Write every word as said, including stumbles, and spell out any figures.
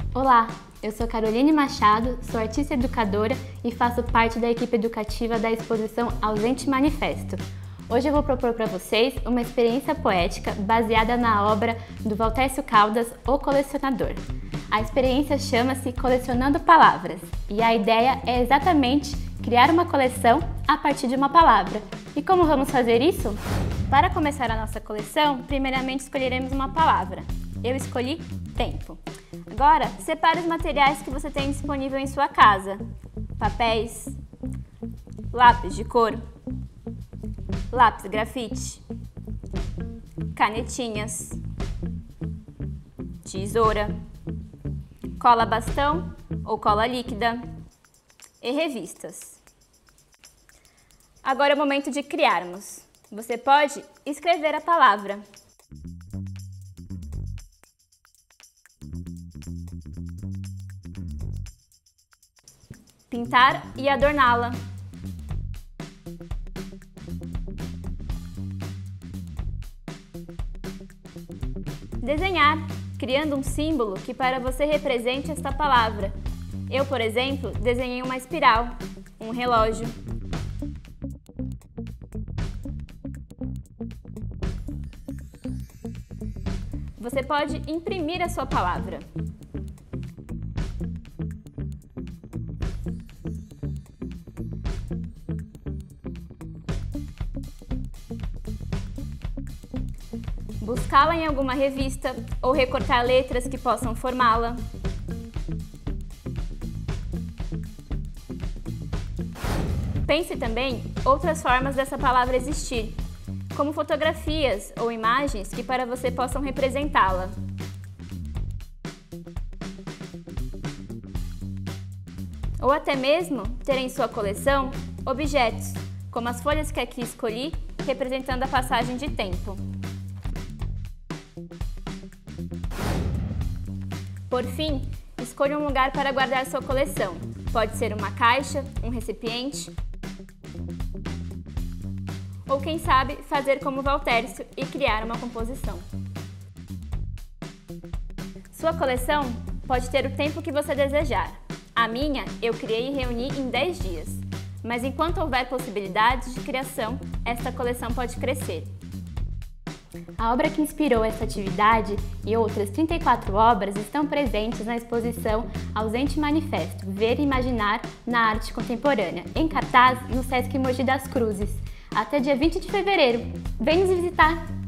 Olá, eu sou Caroline Machado, sou artista educadora e faço parte da equipe educativa da exposição Ausente Manifesto. Hoje eu vou propor para vocês uma experiência poética baseada na obra do Valtércio Caldas, O Colecionador. A experiência chama-se Colecionando Palavras e a ideia é exatamente criar uma coleção a partir de uma palavra. E como vamos fazer isso? Para começar a nossa coleção, primeiramente escolheremos uma palavra. Eu escolhi tempo. Agora, separe os materiais que você tem disponível em sua casa. Papéis, lápis de cor, lápis grafite, canetinhas, tesoura, cola bastão ou cola líquida e revistas. Agora é o momento de criarmos. Você pode escrever a palavra. Pintar e adorná-la. Desenhar, criando um símbolo que para você represente esta palavra. Eu, por exemplo, desenhei uma espiral, um relógio. Você pode imprimir a sua palavra. Buscá-la em alguma revista ou recortar letras que possam formá-la. Pense também outras formas dessa palavra existir, como fotografias ou imagens que para você possam representá-la. Ou até mesmo ter em sua coleção objetos, como as folhas que aqui escolhi, representando a passagem de tempo. Por fim, escolha um lugar para guardar sua coleção. Pode ser uma caixa, um recipiente, ou quem sabe fazer como Valtércio e criar uma composição. Sua coleção pode ter o tempo que você desejar. A minha eu criei e reuni em dez dias, mas enquanto houver possibilidades de criação, esta coleção pode crescer. A obra que inspirou essa atividade e outras trinta e quatro obras estão presentes na exposição Ausente Manifesto, Ver e Imaginar na Arte Contemporânea, em cartaz no Sesc Mogi das Cruzes, até dia vinte de fevereiro. Vem nos visitar!